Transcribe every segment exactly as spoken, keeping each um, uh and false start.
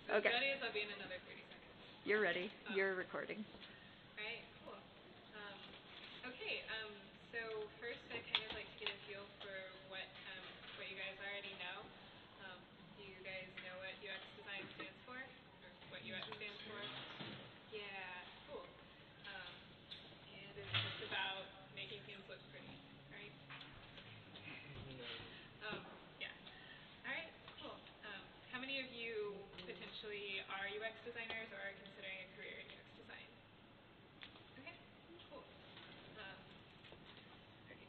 So Okay. ready as I'll be in another thirty seconds. You're ready. Um, You're recording. Alright, cool. Um, okay, um, so first I kind of like to get a feel for what um, what you guys already know. Um, do you guys know what U X design stands for? Or what U X stands for? Yeah, cool. Um, and it's just about making things look pretty, right? Um, yeah. Alright, cool. Um, how many of you potentially are U X designers or are considering a career in U X design? Okay, cool. Um, great.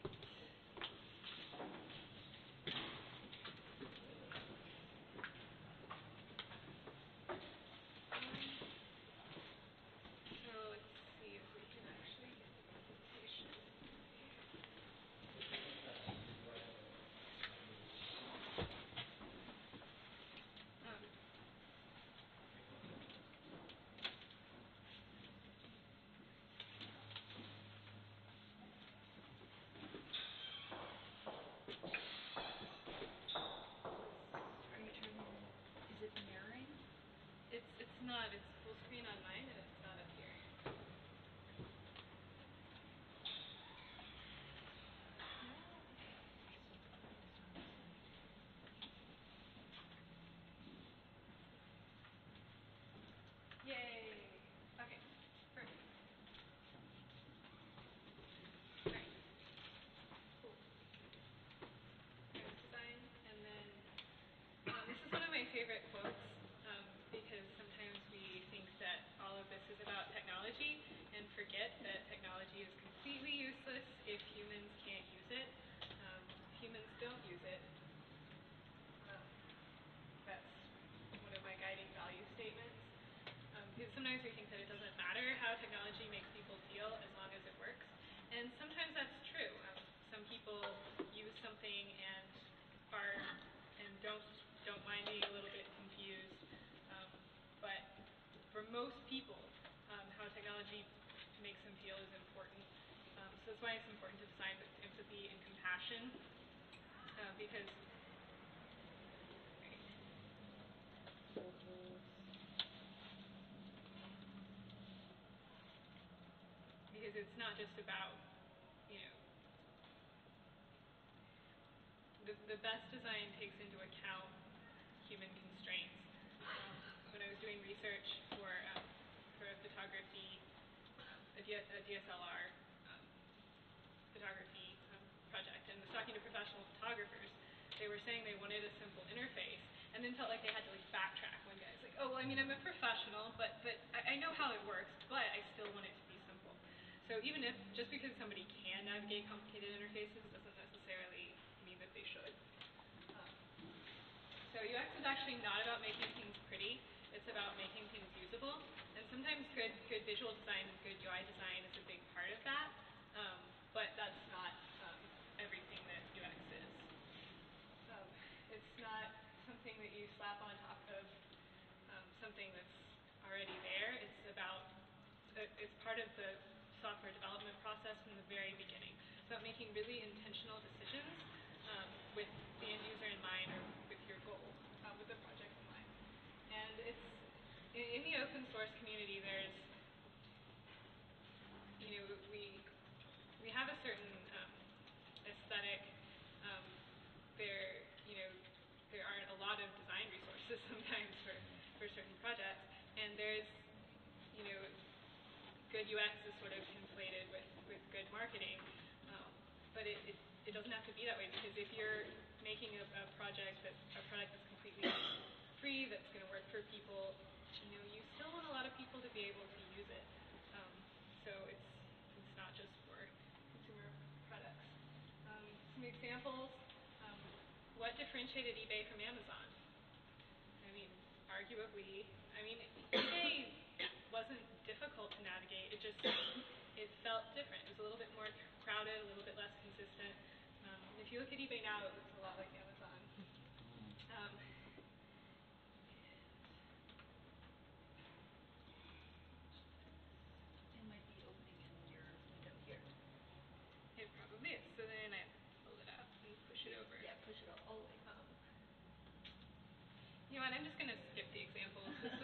Um, so let's see if we can actually get the presentation. Um, Are you turning, is it mirroring? it's it's not. It's full screen on mine and it's not up here. Yay! Okay, perfect. Alright, cool. U X design, and then um, this is one of my favorite quotes um, because sometimes we think that all of this is about technology and forget that technology is completely useless if humans can't use it. Um, humans don't use it. Um, that's one of my guiding value statements. Um, because sometimes we think that it doesn't matter how technology makes people feel as long as it works. And sometimes that's true. Um, some people use something and are and don't don't mind being a little bit confused. Um, but for most people, um, how technology makes them feel is important. Um, so that's why it's important to design with empathy and compassion. Uh, because because it's not just about, you know, the, the best design takes into account human constraints. Um, when I was doing research for um, for a photography, a, D- a D S L R um, photography um, project, and was talking to professional photographers, they were saying they wanted a simple interface, and then felt like they had to like backtrack. One guy's like, "Oh, well, I mean, I'm a professional, but but I, I know how it works, but I still want it to be simple." So even if just because somebody can navigate complicated interfaces doesn't necessarily mean that they should. Um, so U X is actually not about making things pretty. It's about making things usable. And sometimes good good visual design and good U I design is a big part of that. Um, but that's not um, everything that U X is. Um, it's not something that you slap on top of um, something that's already there. It's about it's part of the software development process from the very beginning. It's about making really intentional decisions um, with the end user in mind or with your goal, um, with the project in mind. And it's in, in the open source community. There's, you know, we we have a certain um, aesthetic. Um, there, you know, there aren't a lot of design resources sometimes for for certain projects, and there's, you know, good U X is sort of conflated with, with good marketing, um, but it, it, it doesn't have to be that way, because if you're making a, a project that's a product that's completely free, that's going to work for people, you know, you still want a lot of people to be able to use it. Um, so it's it's not just for consumer products. Um, some examples. Um, what differentiated eBay from Amazon? I mean, arguably, I mean, eBay wasn't difficult to navigate. It just, it felt different. It was a little bit more crowded, a little bit less consistent. Um, if you look at eBay now, it looks a lot like Amazon. Um, It might be opening in your window here. it probably is. So then I pull it up and push it over. Yeah, push it all, all the way. Um, You know what, I'm just going to skip the examples. This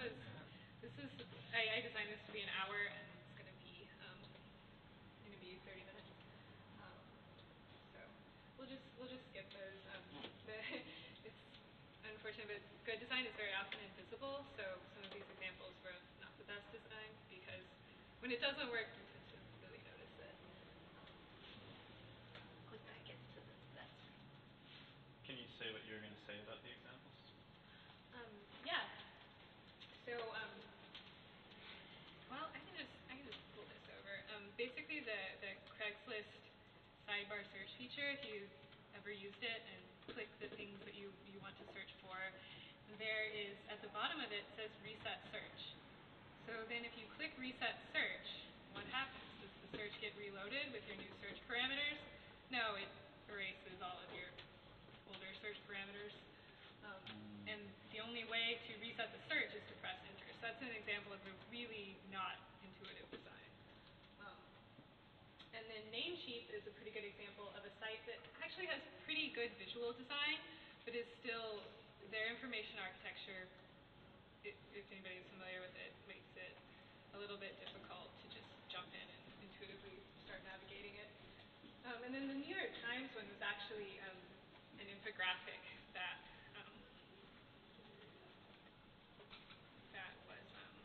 unfortunate, but good design is very often invisible, so some of these examples were not the best design, because when it doesn't work, you tend to really notice it. Click back into the, that screen. Can you say what you were going to say about the examples? Um, yeah. So, um, well, I can just I can just pull this over. Um, basically, the the Craigslist sidebar search feature, if you ever used it and click the things that you you want to search for, there is at the bottom of it says reset search. So then, if you click reset search, what happens? Does the search get reloaded with your new search parameters? No, it erases all of your older search parameters. Um, and the only way to reset the search is to press enter. So that's an example of a really not intuitive design. Um, and then Namecheap is a pretty good example of a site that actually has pretty good visual design, but is still, their information architecture, it, if anybody's familiar with it, makes it a little bit difficult to just jump in and intuitively start navigating it. Um, and then the New York Times one was actually um, an infographic that um, that was um,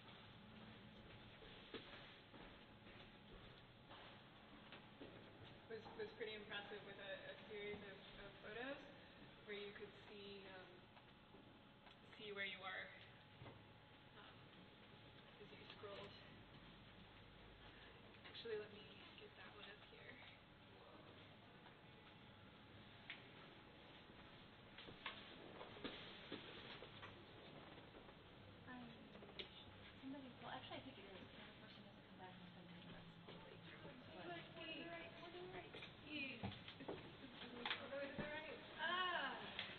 was was pretty impressive with a, a series of, of photos where you could see um, see where you are um, as you scrolled. Actually, let me get that one up here. Um, somebody, well, actually, I think it is. Another person has to come back and send me the rest slowly. But But we're doing right. We're doing right. he, although it is all right. Ah.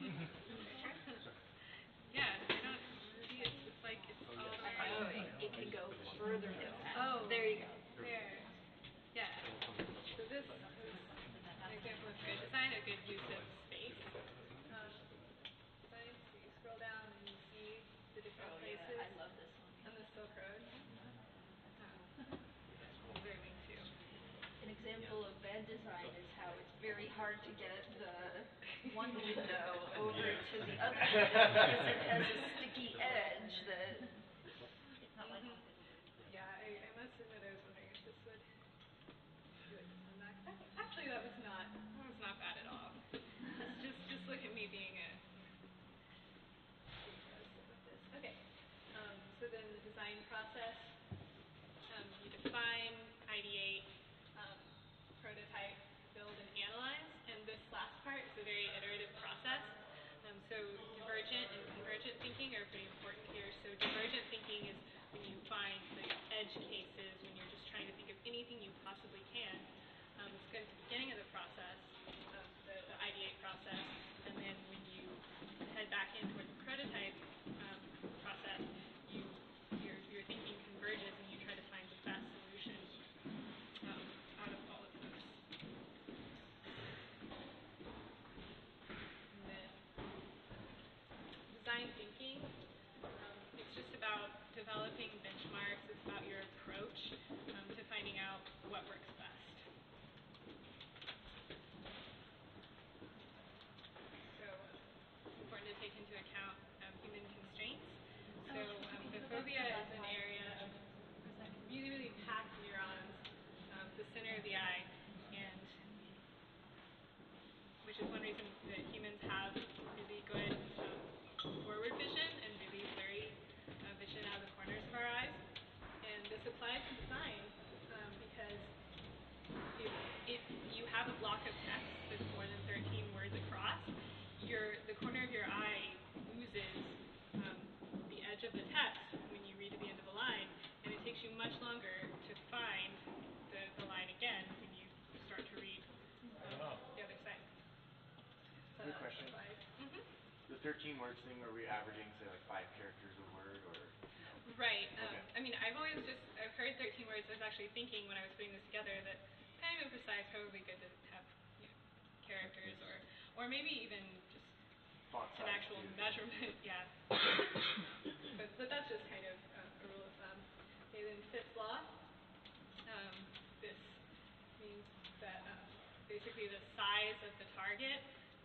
Yeah, I don't see it. It's like it's all the way. Oh, it, it can go further than that. Oh, There you go. there. Yeah. So this is an example of good design, a good use of space. Um, design. So you scroll down and you see the different Oh, places yeah, I love this one. on the Silk Road. Um, observing too. An example of bad design is how it's very hard to get the one window over Yeah. to the other window because it has a sticky edge that. Mm-hmm. Yeah, I, I must admit I was wondering if this would do it this one back. That, actually, that was not that was not bad at all. Just just just look at me being a. Okay. Um, so then the design process. Um, you define, ideate, um, prototype, build, and analyze. And this last part is a very iterative process. Um, so divergent and convergent thinking are pretty important here. So divergent thinking is when you find the edge cases, when you're just trying to think of anything you possibly can. Um, it's good at the beginning of the process, um, the, the ideate process, and then when you head back in toward the prototype um, process, you your your thinking converges and you try to find the best solution um, out of all of those. And then design thinking, um, it's just about developing benchmarks. It's about your approach um, to finding out what works best. So um, it's important to take into account um, human constraints. So um, the phobia is an area of really, really packed neurons, um, the center of the eye, and which is one reason that humans have really good um, forward vision and really blurry uh, vision out of the corners of our eyes. And this applies to design um, because if, if you have a block of text that's more than thirteen words across, your the corner of your eye loses um, the edge of the text when you read to the end of a line, and it takes you much longer to find the, the line again when you start to read um, the other side. So Good question. mm-hmm. The thirteen words thing, are we averaging, say, like five characters a word, or? Right. Um, Okay. I mean, I've always just, I've heard thirteen words. I was actually thinking when I was putting this together that kind of precise, probably good to have you know, characters or, or maybe even just Font an size actual too. measurement. Yeah. um, but, but that's just kind of um, a rule of thumb. Okay, then fifth law. Um, this means that um, basically the size of the target um, is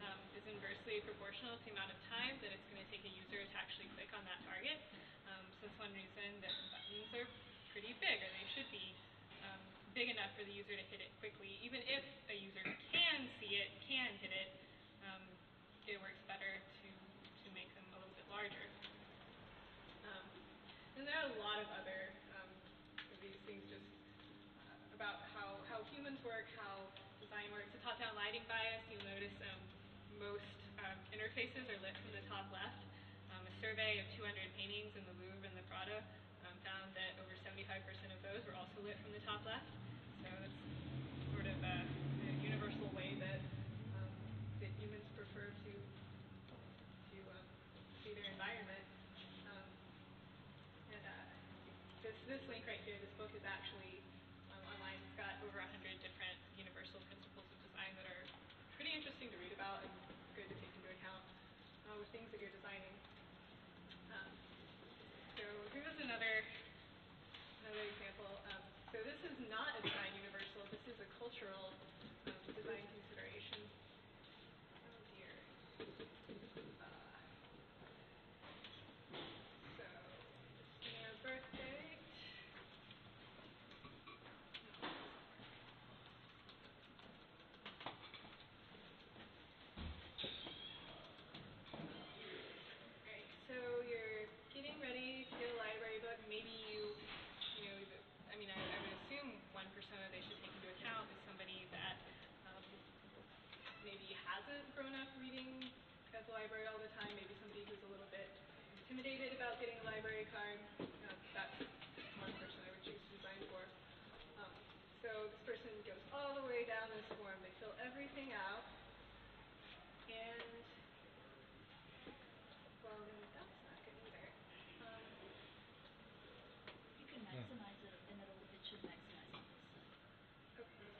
inversely proportional to the amount of time that it's going to take a user to actually click on that target. Um, so that's one reason that buttons are pretty big, or they should be um, big enough for the user to hit it quickly. Even if a user can see it, can hit it, um, it works better to, to make them a little bit larger. Um, and there are a lot of other um, of these things just uh, about how, how humans work, how design works. The top-down lighting bias, you'll notice um, most um, interfaces are lit from the top left. Um, a survey of two hundred paintings in the Louvre and the Prado um, found that over seventy-five percent of those were also lit from the top left. So that's sort of a, a universal way that um, that humans prefer to to um, see their environment. Um, and uh, this this link right here, this book is actually um, online. It's got over a hundred different universal principles of design that are pretty interesting to read about and good to take into account uh, with things that you're designing. Um, so here's another another example. Um, so this is not a design universal. This is a cultural um, design consideration. Oh dear. Uh, so just getting our birth date. No, Right, so you're getting ready to get a library book. Maybe you, you know, the, I mean, I, I would assume one persona they should take into account is somebody that um, maybe hasn't grown up reading at the library all the time. Maybe somebody who's a little bit intimidated about getting a library card. Um, that's one person I would choose to design for. Um, so this person goes all the way down this form. They fill everything out, and well, then that's not good either. Um, You can maximize it, and it'll, it should maximize on this side. okay.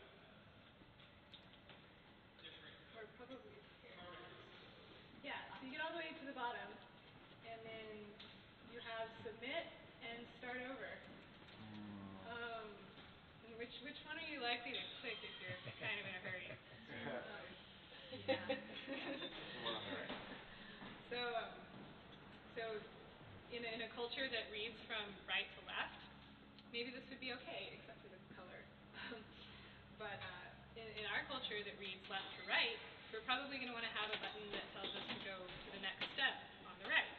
Or probably here. Yeah, so you get all the way to the bottom, and then you have submit and start over. Um, and which which one are you likely to click if you're kind of in a hurry? Um, yeah. The one on the right. so um, so in a, in a culture that reads from right to left, maybe this would be okay, except for the color. but uh, in, in our culture that reads left to right, we're probably going to want to have a button that tells us to go to the next step on the right.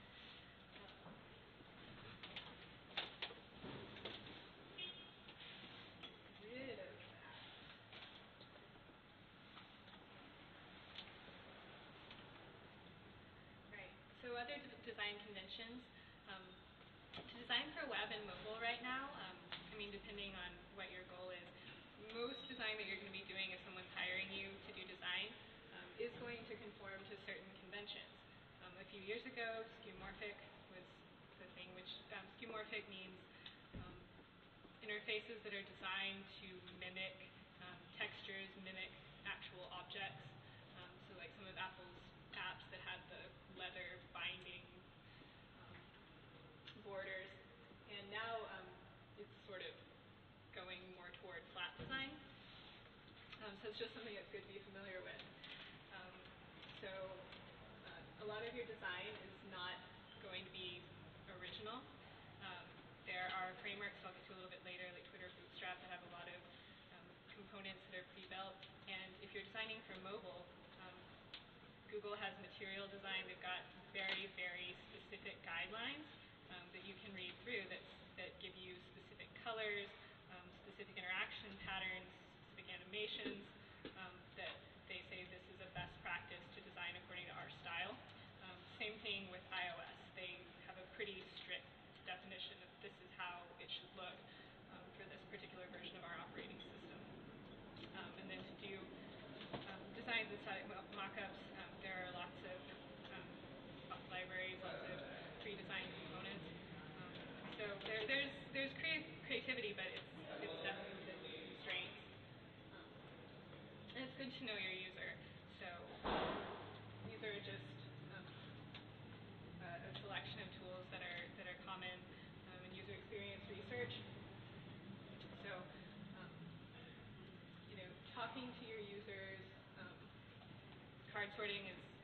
Rid of that. Right. So other d- design conventions. Um, to design for web and mobile right now, um, I mean, depending on what your goal is, most design that you're going to be doing if someone's hiring you to do design um, is going to conform to certain conventions. Um, a few years ago, skeuomorphic was the thing, which um, skeuomorphic means um, interfaces that are designed to mimic um, textures, mimic actual objects. Um, so like some of Apple's apps that have the leather binding um, borders. And now um, it's sort of going more toward flat design. Um, so it's just something that's good to be familiar with. Um, so uh, a lot of your design is not going to be original. Um, there are frameworks I'll get to a little bit later, like Twitter Bootstrap, that have a lot of um, components that are pre-built. And if you're designing for mobile, um, Google has material design. They've got very, very specific guidelines um, that you can read through that, that give you specific colors, um, specific interaction patterns, specific animations, um, that they say this is a best practice to design according to our style. Um, same thing with iOS. They have a pretty strict definition of this is how it should look um, for this particular version of our operating system. Um, and then to do um, designs inside mock-ups, um, there are lots of um, libraries, lots of pre-designed components. Um, so there, there's there's creative creativity, but it's it's definitely within constraints. Um, and it's good to know your user. So these are just um, a, a selection of tools that are that are common um, in user experience research. So um, you know, talking to your users, um, card sorting is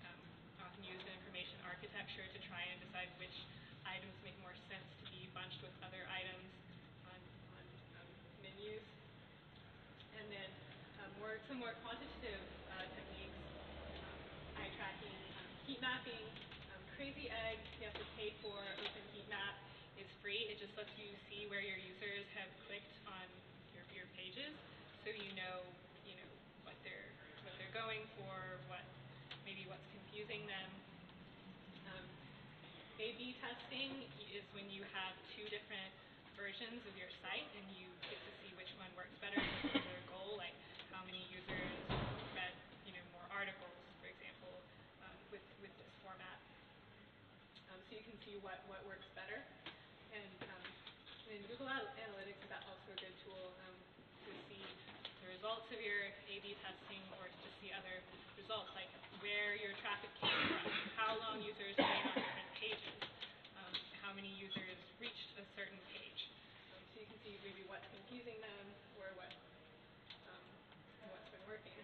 architecture to try and decide which items make more sense to be bunched with other items on, on um, menus. And then um, more, some more quantitative uh, techniques, um, eye tracking, um, heat mapping. Um, Crazy Egg, you have to pay for. OpenHeatMap is free. It just lets you see where your users have clicked on your, your pages, so you know, you know what they're what they're going for, what maybe what's confusing them. Um, A B testing is when you have two different versions of your site and you get to see which one works better with a particular goal, like how many users read, you know, more articles, for example, um, with with this format. Um, so you can see what, what works better. And um, in Google Analytics is also a good tool um, to see the results of your A B testing, or to see other results, like where your traffic came from, how long users stayed on different pages, um, how many users reached a certain page. Um, so you can see maybe what's confusing them, or what, um, what's been working.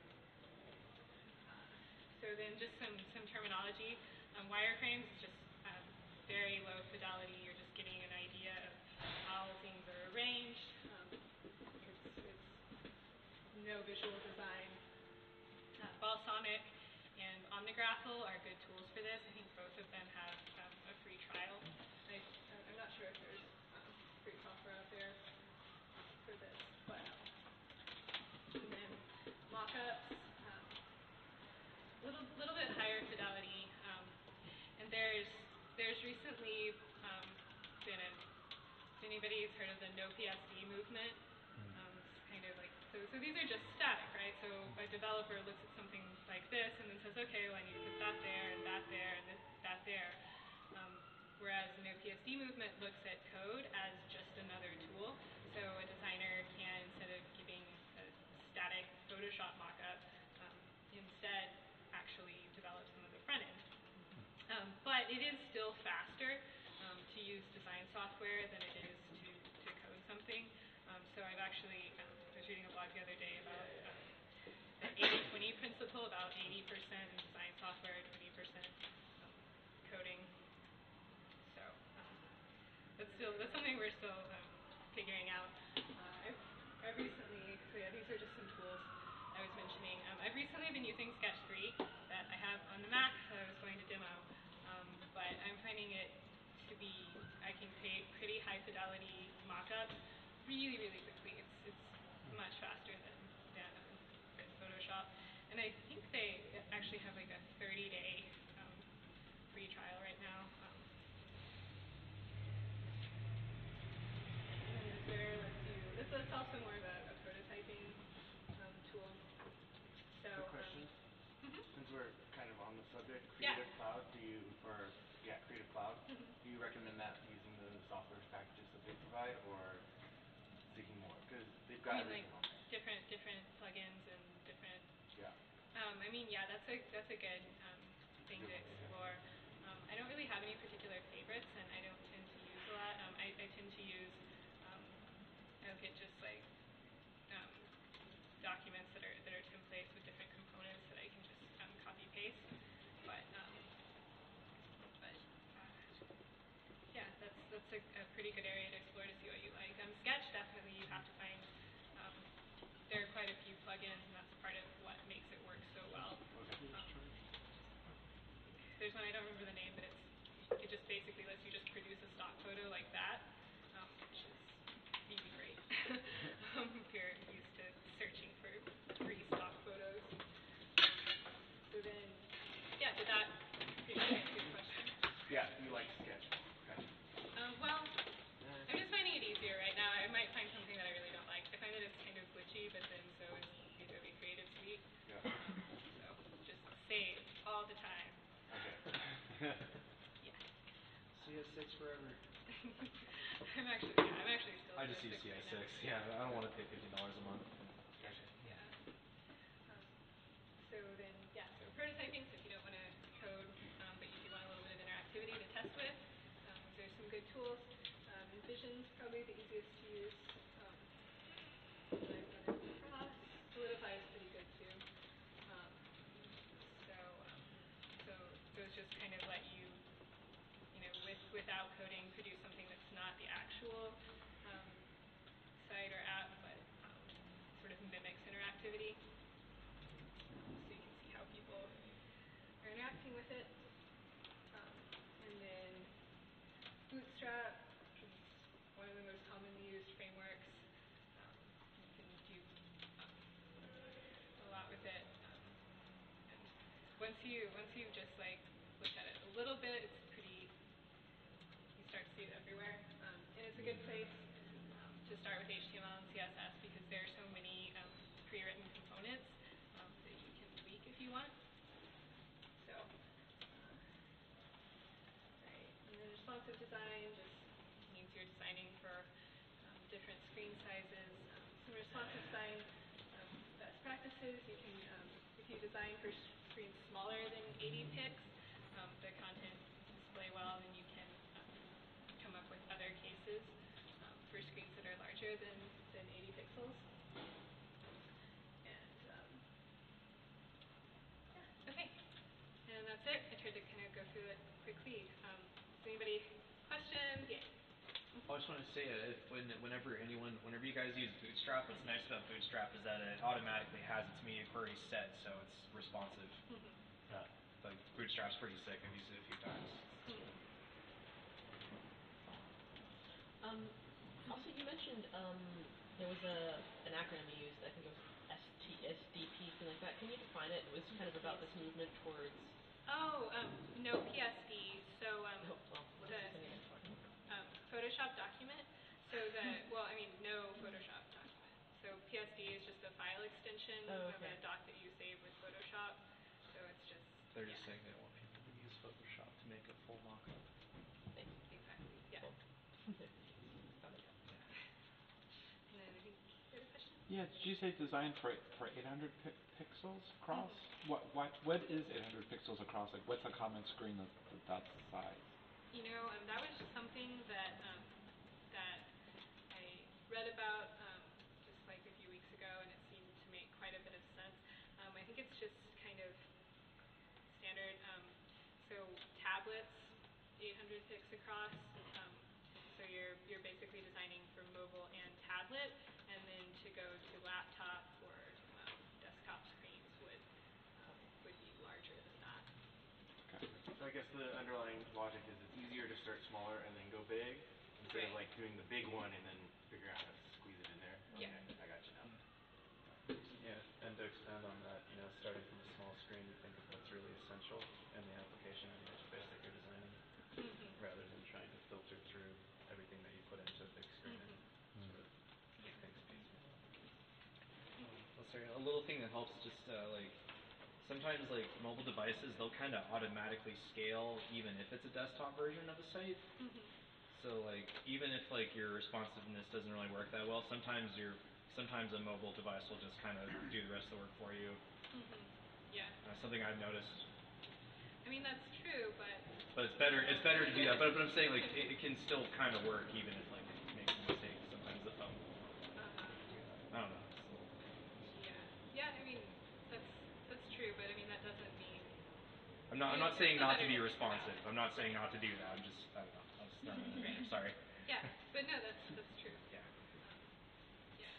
Uh, so then just some, some terminology. Um, wireframes is just um, very low fidelity. You're just getting an idea of how things are arranged. Um, it's, it's no visual design. Uh, Balsamiq and Omnigraffle are good tools for this. I think both of them have um, a free trial. I, I'm not sure if there's um, free software out there for this, but um, and then mockups, um, little little bit higher fidelity. Um, And there's there's recently um, been a, if anybody's heard of the No P S D movement, um, it's kind of like, so, so these are just static, right? So a developer looks at something like this and then says, okay, well I need to put that there and that there and this, that there. Um, whereas the No P S D movement looks at code as just another tool. So a designer can, instead of giving a static Photoshop mockup, um, instead actually develop some of the front end. Um, but it is still faster um, to use design software than it is to, to code something. Um, so I've actually, um, I was reading a blog the other day about um, the eighty twenty principle, about eighty percent in design software, twenty percent um, coding. So um, that's still, that's something we're still um, figuring out. Uh, I've, I've recently, so yeah, these are just some tools I was mentioning. Um, I've recently been using Sketch three that I have on the Mac that I was going to demo, um, but I'm finding it to be, I can create pretty high fidelity mockups really, really quickly. It's it's much faster than, than um, than Photoshop, and I think they actually have like a thirty day um, free trial right now. Um, and then this there lets you, this is also more of a, a prototyping um, tool. So, Quick question. Um, mm-hmm. Since we're kind of on the subject, Yeah. Creative Cloud, do you, or, yeah, Creative Cloud, do you recommend that using the software packages that they provide, or seeking more? Because they've got I mean, everything like on there. different different plugins and different. Yeah. Um, I mean, yeah, that's a that's a good um, thing Good to one, yeah. explore. Um, I don't really have any particular favorites, and I don't tend to use a lot. Um, I, I tend to use, um, I'll get just like um, documents that are that are templates with different components that I can just um, copy paste. But um, but uh, yeah, that's that's a, a pretty good area to explore to see what you like. Um, Sketch, definitely you have to find. Um, there are quite a few plugins, and that's part of what makes it work so well. Okay. Um, there's one, I don't remember the name, but it's it just basically lets you just produce a stock photo like that, um, which is really great um, if you're used to searching for free stock photos. So then, yeah, did that pretty much answer your question? Yeah, you like Sketch. Gotcha. Um, well, I'm just finding it easier right now. I might find something that I really don't like. I find that it's kind of glitchy, but then so is the Adobe Creative Suite. Yeah. Um, so just save all the time. Okay. Yeah. C S six forever. I'm actually, yeah, I'm actually still. I just use C S six. right Yeah, I don't want to pay fifteen dollars a month. Gotcha. Yeah. Um, so then, yeah, so prototyping, so if you don't want to code, um, but you do want a little bit of interactivity to test with, um, there's some good tools. Um, Envision's probably the easiest to use. Um, that I've run across. Solidify is pretty good too. Um, so, um, so those just kind of let you coding produce something that's not the actual um, site or app, but um, sort of mimics interactivity. Um, so you can see how people are interacting with it. Um, and then Bootstrap, which is one of the most commonly used frameworks. Um, you can do um, a lot with it. Um, and once you once you just like look at it a little bit, it's pretty. You start to see it everywhere, um, and it's a good place um, to start with H T M L and C S S because there are so many um, pre-written components um, that you can tweak if you want. So, uh, right, and then responsive design just means you're designing for um, different screen sizes. Um, some responsive design um, best practices. You can, um, if you design for screens smaller than eighty pix, um, the content doesn't display well, then you can um, come up with other cases um, for screens that are larger than, than eighty pixels. And um, yeah, okay. And that's it. I tried to kind of go through it quickly. Um, does anybody questions? Yeah. I just want to say, uh, if when, whenever anyone, whenever you guys use Bootstrap, what's nice about Bootstrap is that it automatically has its media queries set, so it's responsive. Mm-hmm. Uh, like Bootstrap's pretty sick. I've used it a few times. Mm-hmm. Um, also, you mentioned um, there was a an acronym you used. I think it was S T S D P, something like that. Can you define it? It was kind of about this movement towards. Oh, um, no P S D. So um, Oh, well, what the is this anyway? Talking about? um, Photoshop document. So the well, I mean, no Photoshop document. So P S D is just a file extension Oh, of okay. a doc that you save with Photoshop. So it's just They're yeah. just saying they don't want people to use Photoshop to make a full mock-up. Thanks. Exactly. Yeah. Cool. Got it. And then I think you had a question. Yeah, did you say design for for eight hundred pi- pixels across? Mm-hmm. What what what is eight hundred pixels across? Like, what's a common screen that, that that size? You know, um, that was something that um, that I read about um, just like a few weeks ago, and it seemed to make quite a bit of sense. Um, I think it's just kind of standard. Um, so tablets, eight hundred pix across. Um, so you're you're basically designing for mobile and tablet, and then to go to laptop or um, desktop screens would um, would be larger than that. Okay. So I guess the underlying logic is it's easier to start smaller and then go big instead of Right. like doing the big one and then figuring out how to squeeze it in there. Yeah. Okay, I got you now. Yeah, and to expand on that, you know, starting from a small screen, you think of what's really essential in the application or the interface that you're designing, Mm-hmm. rather than trying to filter through everything that you put into a big screen Mm-hmm. and sort of make things piecemeal. Oh, sorry. A little thing that helps, just uh, like sometimes like mobile devices, they'll kind of automatically scale even if it's a desktop version of a site. Mm-hmm. So like even if like your responsiveness doesn't really work that well, sometimes your sometimes a mobile device will just kind of do the rest of the work for you. Mm-hmm. Yeah. Uh, something I've noticed. I mean that's true, but But it's better it's better to do that. But, but I'm saying like it, it can still kind of work even if like it makes a mistake. Sometimes the phone. uh-huh. I don't know. It's a little, Yeah. Yeah, I mean that's that's true, but I mean that doesn't mean I'm not. I I'm mean, not it's saying still not better to be to think about responsive. it. I'm not saying Right. not to do that. I'm just. I don't know. I'll just throw that in there. Right. Sorry. Yeah, but no, that's that's true. Yeah. Um, yeah.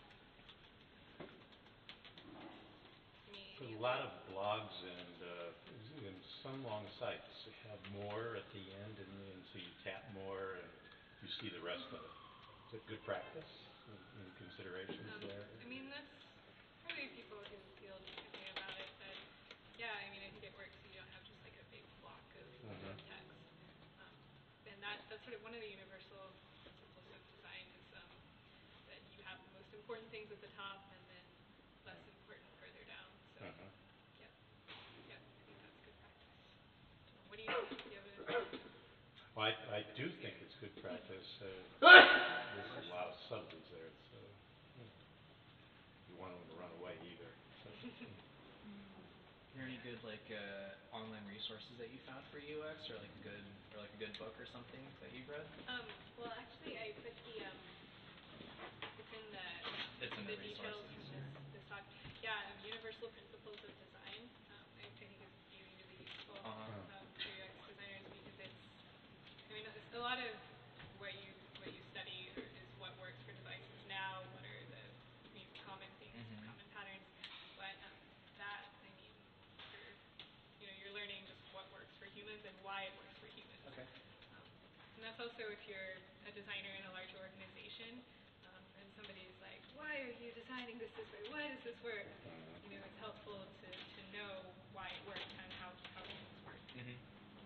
Any, A any lot other? of blogs and uh, and some long sites have more at the end, and then so you tap more and you see the rest of it. Is it good practice? Any considerations Um, there? I mean that's probably people can feel differently about it, but yeah, I mean I think it works so you don't have just like a big block of, Mhm. of text. Um, and that that's sort of one of the universal principles of design is um, that you have the most important things at the top and then less important further down. So Uh-huh. yeah, yeah, I think that's good practice. Um, what do you think? Do you have a Well, I, I do think it's good practice. Uh, there's a lot of subtleties there. It's, uh, you know, you want them to run away either. So, Are there any good like uh, online resources that you found for U X, or like a good or like a good book or something that you've read? Um, well, actually, I put the um, it's in the It's in the the details resources. from this this talk. Yeah, um, Universal Principles of Design. Um, I, I think is really really useful Uh-huh. uh, um, for U X designers because it's. I mean, it's, a lot lot of what you what you study or is what works for devices now. What are the you know, common things, Mhm. common patterns? But um, that I mean, you're you know you're learning just what works for humans and why it works for humans. Okay. Um, and that's also if you're a designer in a large organization, um, and somebody's like, why are you designing this this way? Why does this work? You know, it's helpful to, to know why it works and how, how things work. Mhm.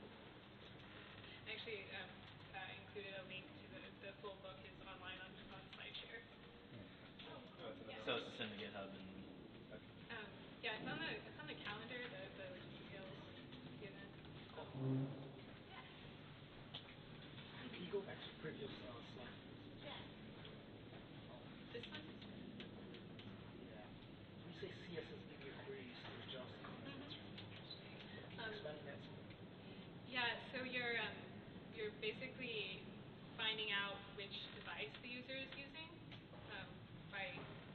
I actually um, uh, included a link to the, the full book is online on, on SlideShare. Oh, that's another So one. it's the same to GitHub and. Okay. Um, yeah, it's on the it's on the calendar, the, the details of the event. Um, yeah. Can you go back to the previous uh, slide? Yeah. This one? Yeah. When you say C S S media queries, there's JavaScript. Mhm. Can you Um, expand on that some? Yeah, so you're um, you're basically finding out which device the user is using um, by